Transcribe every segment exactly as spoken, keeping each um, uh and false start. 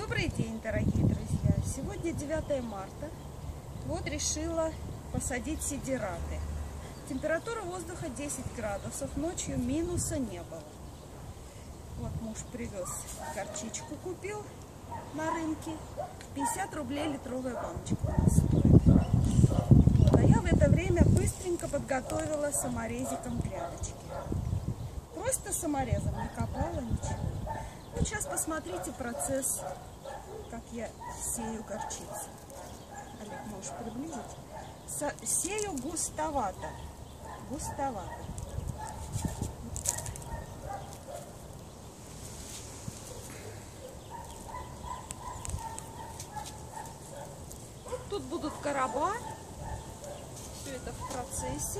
Добрый день, дорогие друзья! Сегодня девятое марта. Вот решила посадить сидираты. Температура воздуха десять градусов, ночью минуса не было. Вот муж привез горчичку, купил на рынке. пятьдесят рублей литровая баночка у нас стоит. А я в это время быстренько подготовила саморезиком грядочки. Просто саморезом, не копала ничего. Ну, сейчас посмотрите процесс, как я сею горчицу. Олег, можешь приблизить? Со сею густовато. Густовато. Вот тут будут короба. Все это в процессе.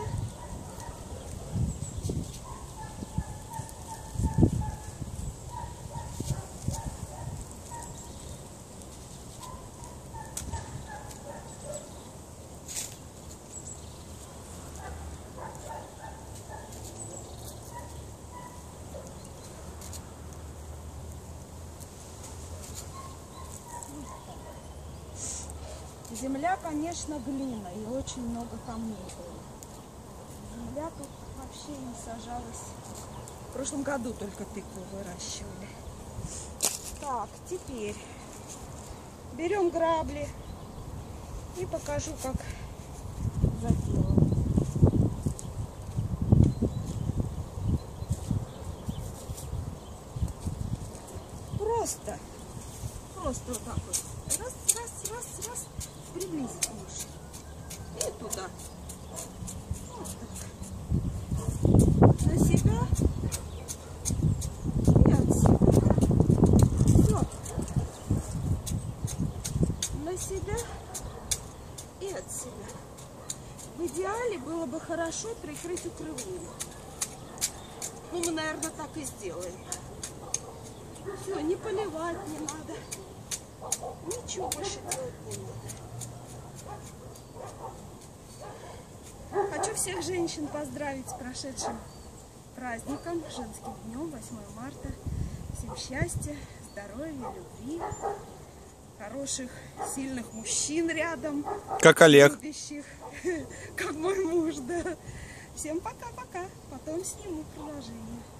Земля, конечно, глина и очень много камней было. Земля тут вообще не сажалась. В прошлом году только тыкву выращивали. Так, теперь берем грабли и покажу, как заделывать. Просто, просто вот так вот. Раз, раз, раз, раз. Приблизить лучше. И туда. Вот так. На себя и от себя. Все. На себя и от себя. В идеале было бы хорошо прикрыть укрывным. Ну, мы, наверное, так и сделаем. Все, не поливать не надо. Ничего больше делать не надо. Хочу всех женщин поздравить с прошедшим праздником, женским днем, восьмое марта. Всем счастья, здоровья, любви, хороших, сильных мужчин рядом. Как Олег. Любящих, как мой муж, да. Всем пока-пока. Потом сниму продолжение.